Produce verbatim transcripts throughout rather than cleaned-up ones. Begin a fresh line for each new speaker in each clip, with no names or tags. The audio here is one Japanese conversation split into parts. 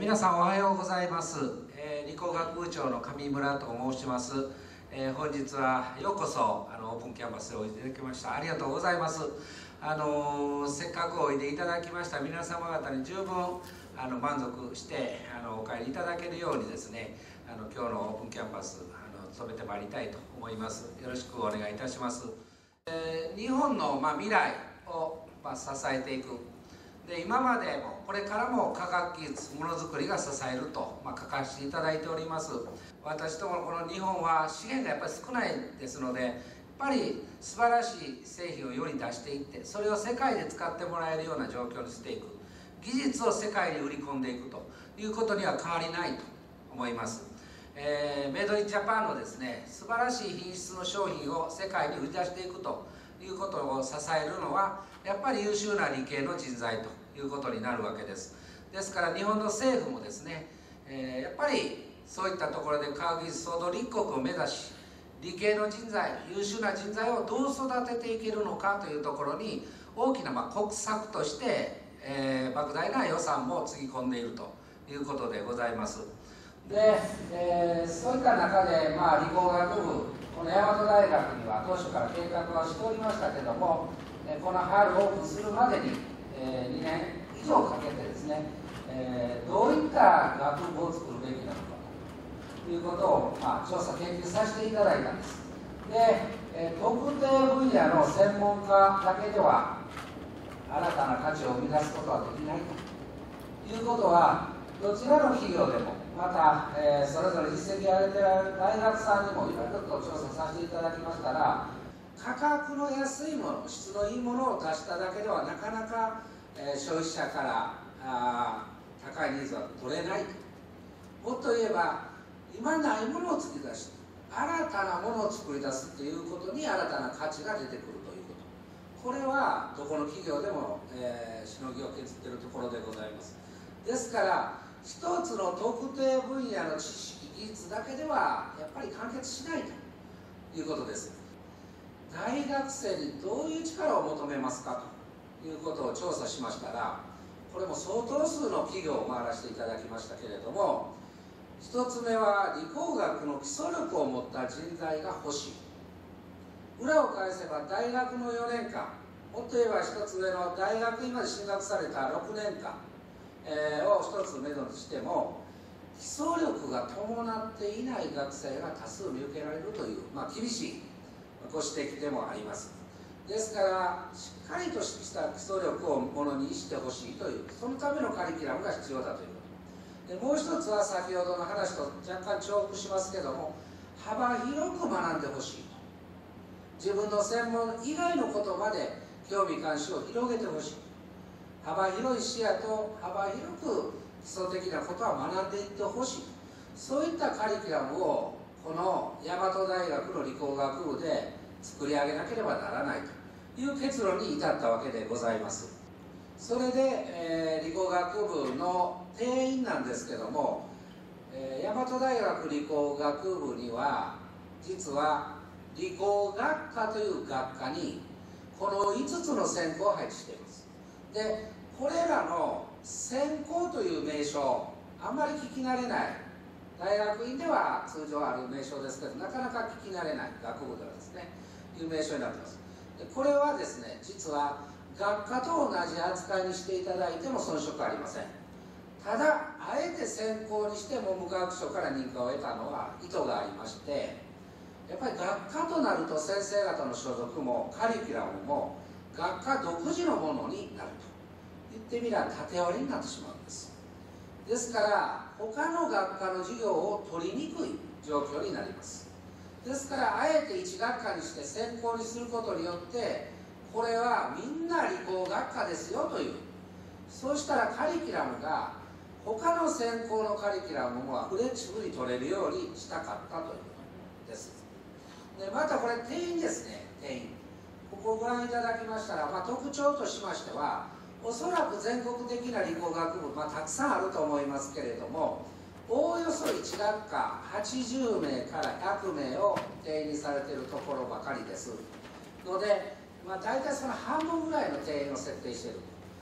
皆さんおはようございます、えー、理工学部長の上村と申します、えー、本日はようこそあのオープンキャンパスへおいでいただきました。ありがとうございます。あのー、せっかくおいでいただきました皆様方に十分あの満足してあのお帰りいただけるようにですね、あの今日のオープンキャンパスあの努めてまいりたいと思います。よろしくお願いいたします。えー、日本の、まあ、未来を、まあ、支えていくで、今までもこれからも科学技術ものづくりが支えると、まあ、書かせていただいております。私どもこの日本は資源がやっぱり少ないですので、やっぱり素晴らしい製品を世に出していって、それを世界で使ってもらえるような状況にしていく、技術を世界に売り込んでいくということには変わりないと思います。えー、メイドインジャパンのですね、素晴らしい品質の商品を世界に売り出していくということを支えるのはやっぱり優秀な理系の人材ということになるわけです。ですから日本の政府もですね、えー、やっぱりそういったところで科学技術総動立国を目指し、理系の人材、優秀な人材をどう育てていけるのかというところに大きなまあ国策として、えー、莫大な予算もつぎ込んでいるということでございます。で、えー、そういった中で、まあ、理工学部、この大和大学には当初から計画はしておりましたけども、この春オープンするまでに、えー、にねん以上かけてですね、えー、どういった学部を作るべきなのかということを、まあ、調査研究させていただいたんです。で、えー、特定分野の専門家だけでは新たな価値を生み出すことはできないということは、どちらの企業でもまた、えー、それぞれ実績を上げている大学さんにもいろいろと調査させていただきましたら、価格の安いもの、質のいいものを出しただけではなかなか、えー、消費者からあ高いニーズは取れない。もっと言えば今ないものを突き出して新たなものを作り出すということに新たな価値が出てくるということ、これはどこの企業でも、えー、しのぎを削っているところでございます。ですから一つの特定分野の知識技術だけではやっぱり完結しないということです。大学生にどういう力を求めますかということを調査しましたら、これも相当数の企業を回らせていただきましたけれども、一つ目は理工学の基礎力を持った人材が欲しい。裏を返せば大学のよねんかん、もっと言えば一つ上の大学院まで進学されたろくねんかん、えー、を一つ目処にしても基礎力が伴っていない学生が多数見受けられるという、まあ、厳しいご指摘でもあります。ですからしっかりとした基礎力をものにしてほしいという、そのためのカリキュラムが必要だということで、もう一つは先ほどの話と若干重複しますけども、幅広く学んでほしいと、自分の専門以外のことまで興味関心を広げてほしい、幅広い視野と幅広く基礎的なことは学んでいってほしい、そういったカリキュラムをこの大和大学の理工学部で作り上げなければならないという結論に至ったわけでございます。それで、えー、理工学部の定員なんですけども、えー、大和大学理工学部には実は理工学科という学科にこのいつつの専攻を配置しています。で、これらの専攻という名称、あんまり聞き慣れない、大学院では通常ある名称ですけど、なかなか聞き慣れない学部ではですね、いう名称になっています。でこれはですね、実は学科と同じ扱いにしていただいても遜色ありません。ただ、あえて専攻にして文部科学省から認可を得たのは意図がありまして、やっぱり学科となると先生方の所属もカリキュラムも学科独自のものになると言ってみれば縦割りになってしまうんです。ですから他の学科の授業を取りにくい状況になります。ですからあえて一学科にして専攻にすることによって、これはみんな理工学科ですよという、そうしたらカリキュラムが他の専攻のカリキュラムもフレキシブルに取れるようにしたかったということです。でまたこれ定員ですね、定員ここをご覧いただきましたら、まあ、特徴としましてはおそらく全国的な理工学部、まあ、たくさんあると思いますけれども、おおよそいち学科はちじゅうめいからひゃくめいを定員にされているところばかりですので、まあ、大体その半分ぐらいの定員を設定している。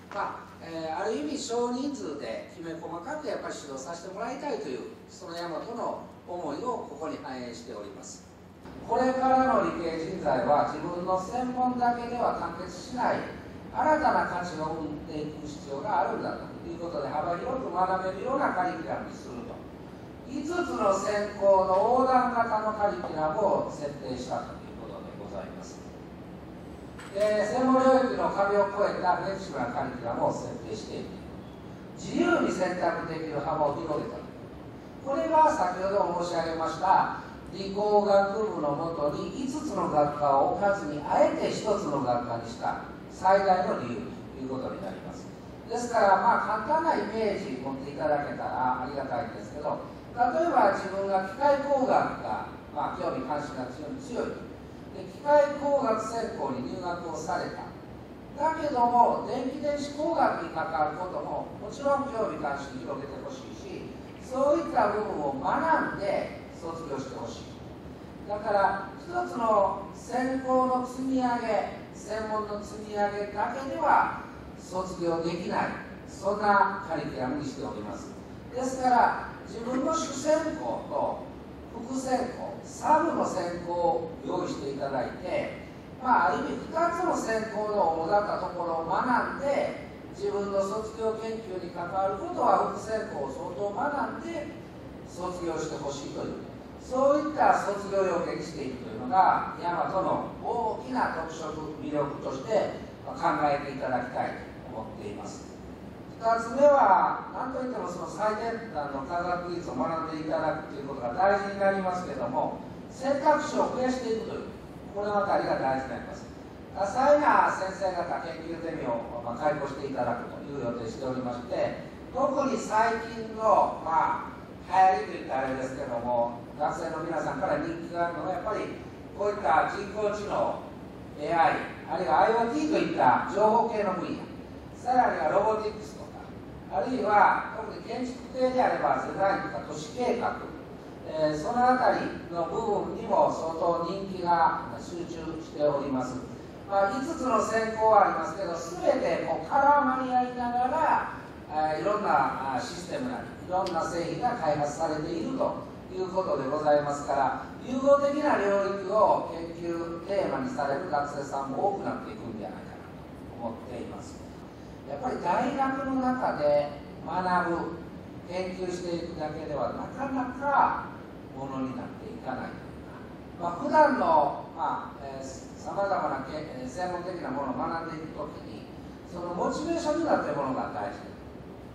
まあえー、ある意味少人数できめ細かくやっぱり指導させてもらいたいというその大和の思いをここに反映しております。これからの理系人材は自分の専門だけでは完結しない新たな価値を生んでいく必要があるんだということで幅広く学べるようなカリキュラムにするといつつの専攻の横断型のカリキュラムを設定したということでございます。で専門領域の壁を越えたフレキシブルなカリキュラムを設定していく自由に選択できる幅を広げたこれが先ほど申し上げました理工学部のもとにいつつの学科を置かずにあえてひとつの学科にした最大の理由ということになります。ですからまあ簡単なイメージ持っていただけたらありがたいんですけど、例えば自分が機械工学が、まあ、興味関心が強い強いで機械工学専攻に入学をされただけども電気電子工学に関わることももちろん興味関心広げてほしいしそういった部分を学んで卒業してほしい。だから一つの専攻の積み上げ専門の積み上げだけでは卒業できないそんなカリキュラムにしております。ですから自分の主専攻と副専攻サブの専攻を用意していただいて、まあ、ある意味ふたつの専攻の主だったところを学んで自分の卒業研究に関わることは副専攻を相当学んで卒業してほしいというそういった卒業要件にしていくというのが大和の大きな特色魅力として考えていただきたいと思っています。ふたつめは何といってもその最先端の科学技術を学んでいただくということが大事になりますけれども選択肢を増やしていくというこれまたりが大事になります。多彩な先生方研究ゼミを開講していただくという予定しておりまして特に最近のまあ流行りといったらあれですけども学生の皆さんから人気があるのはやっぱりこういった人工知能 エーアイ あるいは IoT といった情報系の分野さらにはロボティクスとかあるいは特に建築系であればデザインとか都市計画、えー、そのあたりの部分にも相当人気が集中しております。まあ、いつつの専攻はありますけど全てこう絡まり合いながらいろんなシステムなりいろんな製品が開発されているということでございますから融合的な領域を研究テーマにされる学生さんも多くなっていくんじゃないかなと思っています。やっぱり大学の中で学ぶ研究していくだけではなかなかものになっていかないというか、まあ、普段のまあ、えーさまざまな専門的なものを学んでいくときにそのモチベーションになっているものが大事です。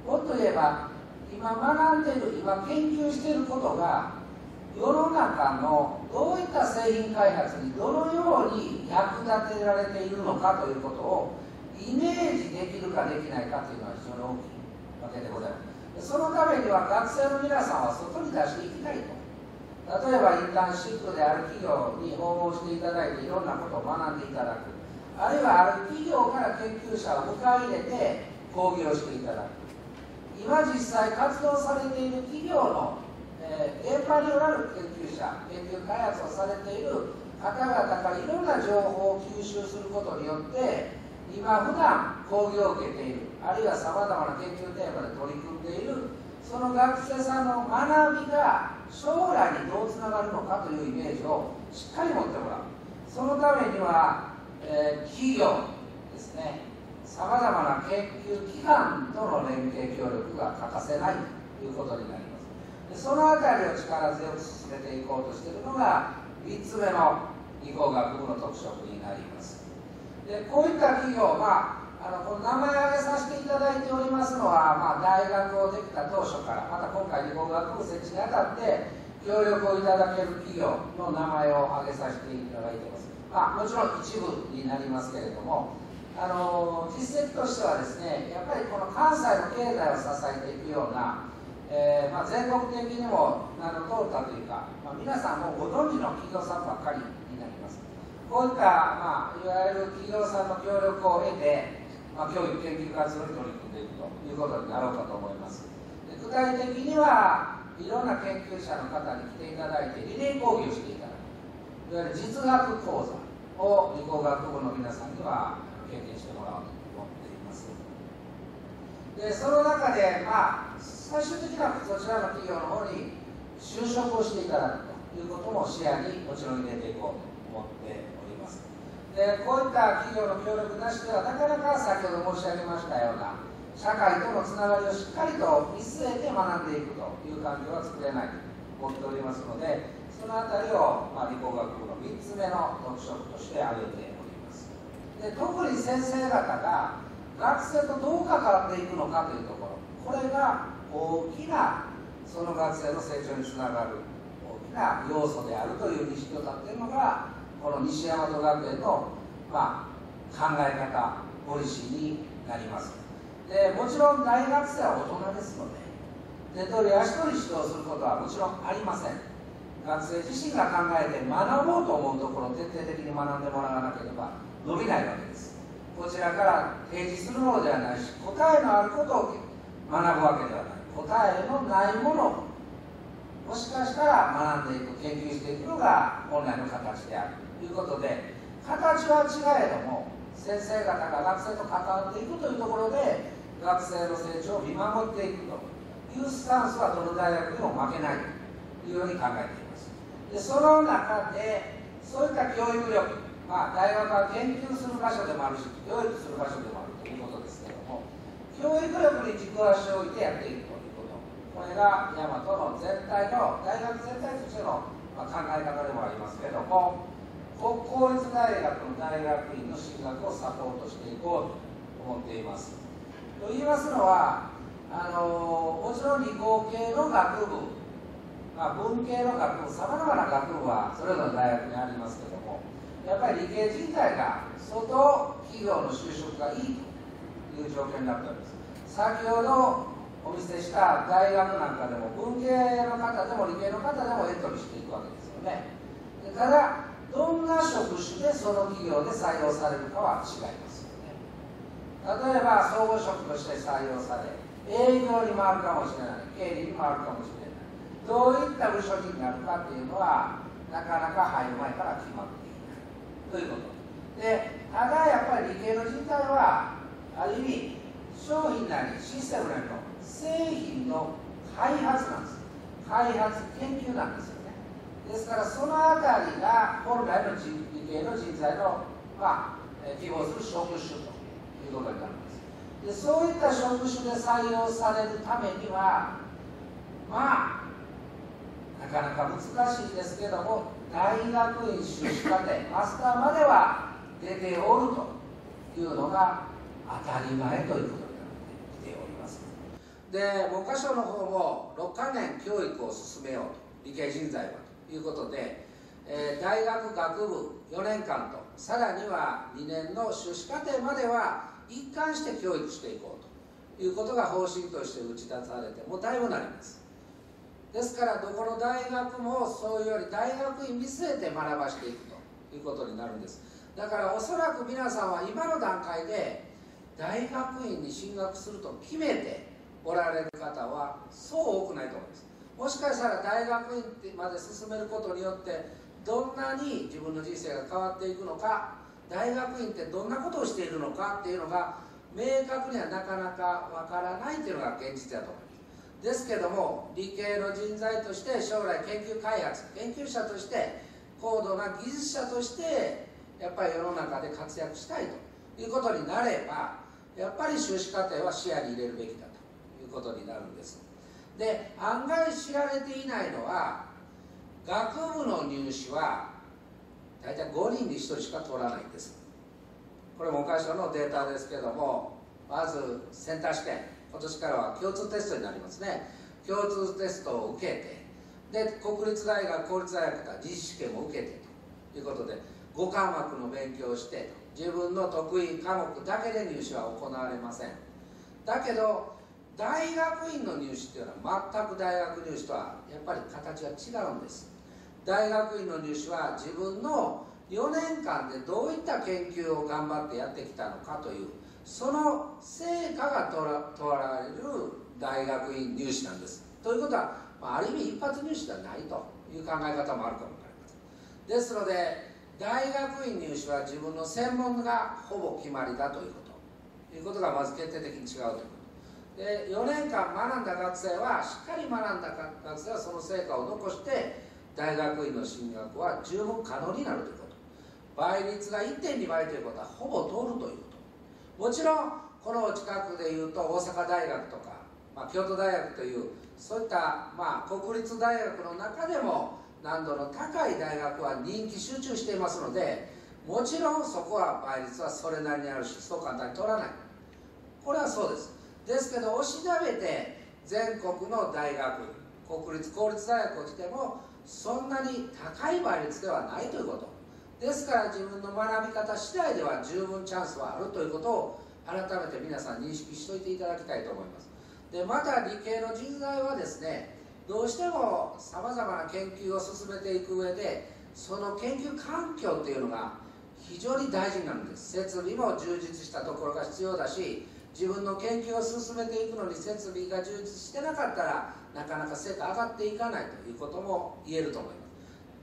もっと言えば今学んでいる今研究していることが世の中のどういった製品開発にどのように役立てられているのかということをイメージできるかできないかというのは非常に大きいわけでございます。そのためには学生の皆さんは外に出していきたいと。例えばインターンシップである企業に訪問していただいていろんなことを学んでいただくあるいはある企業から研究者を迎え入れて講義をしていただく今実際活動されている企業の、えー、現場におられる研究者研究開発をされている方々からいろんな情報を吸収することによって今普段講義を受けているあるいはさまざまな研究テーマで取り組んでいるその学生さんの学びが将来にどうつながるのかというイメージをしっかり持ってもらう。そのためには、えー、企業ですねさまざまな研究機関との連携協力が欠かせないということになります。でそのあたりを力強く進めていこうとしているのがみっつめの理工学部の特色になります。でこういった企業、まああのこの名前を挙げさせていただいておりますのは、まあ、大学をできた当初からまた今回理工学部設置にあたって協力をいただける企業の名前を挙げさせていただいています。まあ、もちろん一部になりますけれどもあの実績としてはですねやっぱりこの関西の経済を支えていくような、えーまあ、全国的にも名の通ったというか、まあ、皆さんもご存知の企業さんばっかりになります。こういった、まあ、いわゆる企業さんの協力を得てまあ、教育研究活動に取り組んでいくということになろうかと思います。で具体的にはいろんな研究者の方に来ていただいてリレー講義をしていただくいわゆる実学講座を理工学部の皆さんには経験してもらおうと思っています。 でその中で、まあ、最終的にはそちらの企業の方に就職をしていただくということも視野にもちろん入れていこうと思っております。でこういった企業の協力なしではなかなか先ほど申し上げましたような社会とのつながりをしっかりと見据えて学んでいくという環境は作れないと思っておりますので、そのあたりを、まあ、理工学部のみっつめの特色として挙げております。で特に先生方が学生とどう関わっていくのかというところ、これが大きなその学生の成長につながる大きな要素であるという認識を立っているのがこの西大和学園の、まあ、考え方ポリシーになります。でもちろん大学生は大人ですので手取り足取り指導することはもちろんありません。学生自身が考えて学ぼうと思うところを徹底的に学んでもらわなければ伸びないわけです。こちらから提示するものではないし、答えのあることを学ぶわけではない、答えのないものをもしかしたら学んでいく、研究していくのが本来の形であるということで、形は違えども先生方が学生と関わっていくというところで学生の成長を見守っていくというスタンスはどの大学でも負けないというように考えています。でその中でそういった教育力、まあ、大学は研究する場所でもあるし教育する場所でもあるということですけれども、教育力に軸足を置いてやっていくということ、これが大和の全体の大学全体としての、まあ、考え方でもありますけれども、国公立大学の大学院の進学をサポートしていこうと思っています。と言いますのは、あのもちろん理工系の学部、まあ、文系の学部、さまざまな学部はそれぞれの大学にありますけれども、やっぱり理系人材が相当企業の就職がいいという状況になっております。先ほどお見せした大学なんかでも文系の方でも理系の方でもエントリーしていくわけですよね。ただどんな職種でその企業で採用されるかは違いますよね。例えば総合職として採用され営業に回るかもしれない、経理に回るかもしれない、どういった部署になるかっていうのはなかなか入る前から決まっていないということで、ただやっぱり理系の人材はある意味商品なりシステムなりの製品の開発なんです。開発研究なんですよね。ですからそのあたりが本来の理系の人材の、まあ、希望する職種ということになるんです。でそういった職種で採用されるためにはまあなかなか難しいですけども、大学院修士課程マスターまでは出ておるというのが当たり前ということになってきております。で文科省の方もろっかねん教育を進めようと、理系人材はということで、えー、大学学部よねんかんとさらにはにねんの修士課程までは一貫して教育していこうということが方針として打ち出されてもうだいぶなります。ですからどこの大学もそういうより大学院見据えて学ばしていくということになるんです。だからおそらく皆さんは今の段階で大学院に進学すると決めておられる方はそう多くないと思います。もしかしたら大学院まで進めることによってどんなに自分の人生が変わっていくのか、大学院ってどんなことをしているのかっていうのが明確にはなかなかわからないというのが現実だと思います。ですけども理系の人材として将来研究開発研究者として高度な技術者としてやっぱり世の中で活躍したいということになればやっぱり修士課程は視野に入れるべきだということになるんです。で案外知られていないのは学部の入試は大体ごにんにひとりしか取らないんです。これ文科省のデータですけども、まずセンター試験、今年からは共通テストになりますね。共通テストを受けてで国立大学公立大学から実施試験も受けてということでごかまくの勉強をして自分の得意科目だけで入試は行われません。だけど大学院の入試っていうのは全く大学入試とはやっぱり形が違うんです。大学院の入試は自分のよねんかんでどういった研究を頑張ってやってきたのかというその成果が問われる大学院入試なんです。ということは、まあ、ある意味一発入試ではないという考え方もあるかもわかりません。ですので大学院入試は自分の専門がほぼ決まりだというこということがまず決定的に違うということでよねんかん学んだ学生はしっかり学んだ学生はその成果を残して大学院の進学は十分可能になるということ。倍率が いってんに 倍ということはほぼ通るということ。もちろんこの近くでいうと大阪大学とか、まあ、京都大学というそういった、まあ、国立大学の中でも難度の高い大学は人気集中していますので、もちろんそこは倍率はそれなりにあるし、そう簡単に取らない。これはそうです。ですけど押しなべて全国の大学、国立公立大学を来てもそんなに高い倍率ではないということですから、自分の学び方次第では十分チャンスはあるということを改めて皆さん認識しておいていただきたいと思います。でまた理系の人材はですね、どうしてもさまざまな研究を進めていく上でその研究環境っていうのが非常に大事になるんです。設備も充実したところが必要だし、自分の研究を進めていくのに設備が充実してなかったらなかなか成果上がっていかないということも言えると思います。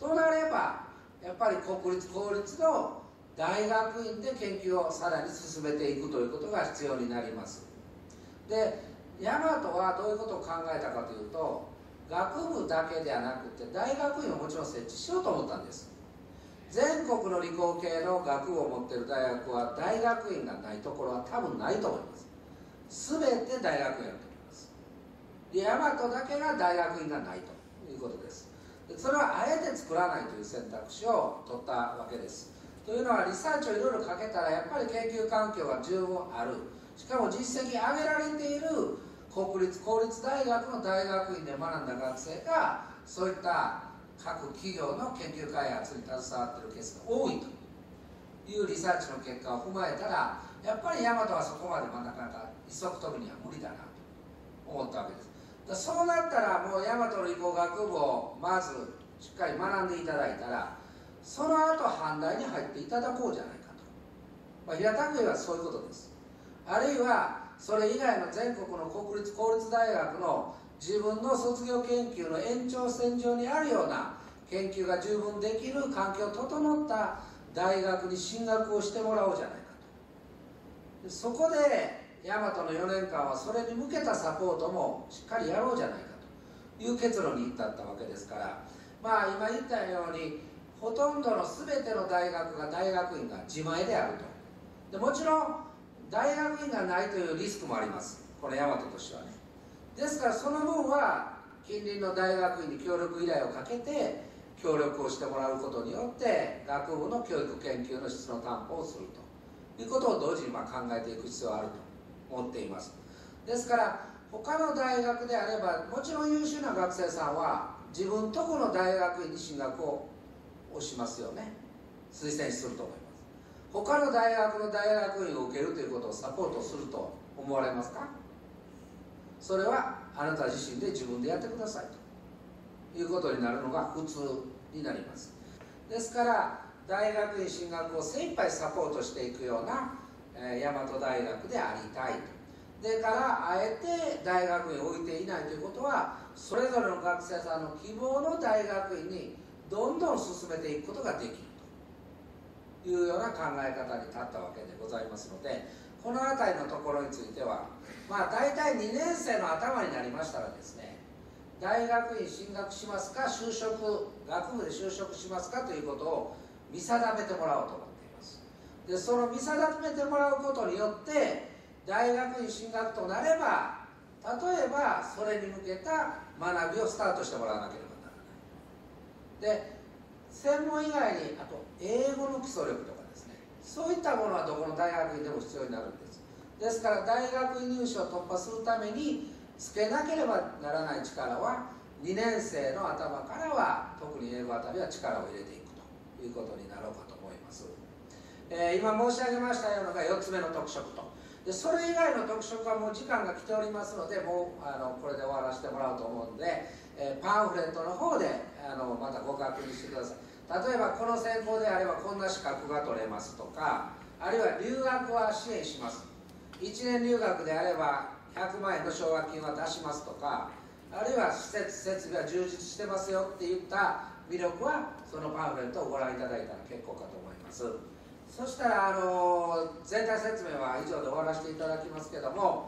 となればやっぱり国立公立の大学院で研究をさらに進めていくということが必要になります。で大和はどういうことを考えたかというと、学部だけではなくて大学院をもちろん設置しようと思ったんです。全国の理工系の学部を持っている大学は大学院がないところは多分ないと思います。全て大学院あると思います。で大和だけが大学院がないということです。でそれはあえて作らないという選択肢を取ったわけです。というのはリサーチをいろいろかけたらやっぱり研究環境が十分ある、しかも実績上げられている国立公立大学の大学院で学んだ学生がそういった各企業の研究開発に携わっているケースが多いというリサーチの結果を踏まえたら、やっぱり大和はそこまでなかなか一足飛びには無理だなと思ったわけです。だそうなったらもう大和の理工学部をまずしっかり学んでいただいたら、その後阪大に入っていただこうじゃないかと、まあ、平たく言えばそういうことです。あるいはそれ以外の全国の国立公立大学の自分の卒業研究の延長線上にあるような研究が十分できる環境を整った大学に進学をしてもらおうじゃないかと。そこで大和のよねんかんはそれに向けたサポートもしっかりやろうじゃないかという結論に至ったわけですから、まあ今言ったようにほとんどの全ての大学が大学院が自前であると。でもちろん大学院がないというリスクもあります、この大和としてはね。ですからその分は近隣の大学院に協力依頼をかけて協力をしてもらうことによって学部の教育研究の質の担保をするということを同時にまあ考えていく必要があると思っています。ですから他の大学であればもちろん優秀な学生さんは自分とこの大学院に進学をしますよね、推薦すると思います。他の大学の大学院を受けるということをサポートすると思われますか？それはあなた自身で自分でやってくださいということになるのが普通になります。ですから大学院進学を精一杯サポートしていくような、えー、大和大学でありたいと。でからあえて大学院を置いていないということは、それぞれの学生さんの希望の大学院にどんどん進めていくことができるというような考え方に立ったわけでございますので、この辺りのところについてはまあ大体にねん生の頭になりましたらですね、大学院進学しますか、就職学部で就職しますかということを見定めてもらおうと思っています。でその見定めてもらうことによって大学院進学となれば、例えばそれに向けた学びをスタートしてもらわなければならない。で専門以外にあと英語の基礎力とかですね、そういったものはどこの大学院でも必要になるんです。ですから大学院入試を突破するためにつけなければならない力はにねん生の頭からは特に英語あたりは力を入れていくということになろうかと思います。えー、今申し上げましたようなのがよっつめの特色と。でそれ以外の特色はもう時間が来ておりますので、もうあのこれで終わらせてもらおうと思うので、えー、パンフレットの方であのまたご確認してください。例えばこの専攻であればこんな資格が取れますとか、あるいは留学は支援します、いちねん留学であればひゃくまんえんの奨学金は出しますとか、あるいは施設設備は充実してますよっていった魅力はそのパンフレットをご覧いただいたら結構かと思います。そしたらあの全体説明は以上で終わらせていただきますけども、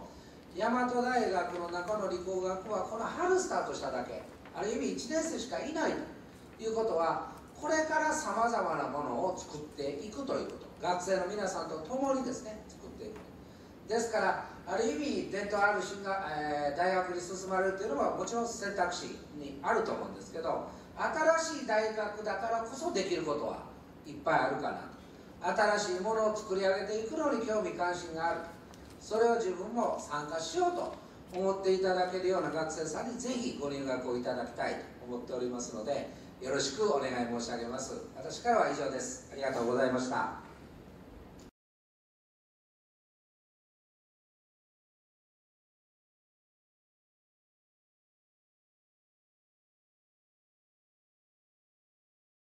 大和大学の中の理工学はこの春スタートしただけ、ある意味いちねん生しかいないということは、これからさまざまなものを作っていくということ、学生の皆さんと共にですね作っていく。ですからある意味伝統ある進学、えー、大学に進まれるというのはもちろん選択肢にあると思うんですけど、新しい大学だからこそできることはいっぱいあるかなと。新しいものを作り上げていくのに興味関心がある、それを自分も参加しようと思っていただけるような学生さんにぜひご入学をいただきたいと思っておりますので、よろしくお願い申し上げます。私からは以上です。ありがとうございました。